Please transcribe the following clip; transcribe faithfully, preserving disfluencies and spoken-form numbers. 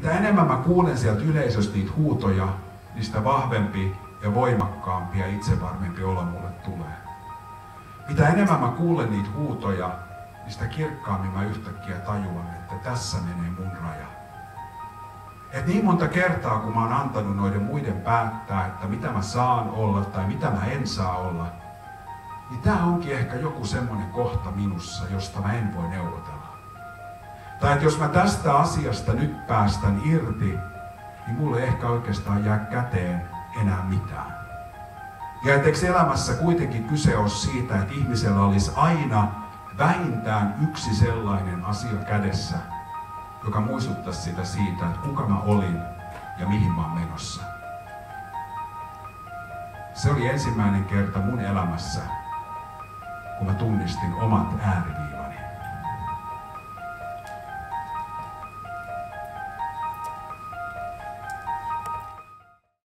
mitä enemmän mä kuulen sieltä yleisöstä niitä huutoja, niin sitä vahvempi ja voimakkaampi ja itsevarmempi olo mulle tulee. Mitä enemmän mä kuulen niitä huutoja, niin sitä kirkkaammin mä yhtäkkiä tajuan, että tässä menee mun raja. Et niin monta kertaa, kun mä oon antanut noiden muiden päättää, että mitä mä saan olla tai mitä mä en saa olla, niin tää onkin ehkä joku semmonen kohta minussa, josta mä en voi neuvotella. Tai että jos mä tästä asiasta nyt päästän irti, niin mulle ei ehkä oikeastaan jää käteen enää mitään. Ja etteikö elämässä kuitenkin kyse ole siitä, että ihmisellä olisi aina vähintään yksi sellainen asia kädessä, joka muistuttaisi sitä siitä, että kuka mä olin ja mihin mä oon menossa. Se oli ensimmäinen kerta mun elämässä, kun mä tunnistin omat ääriviivani.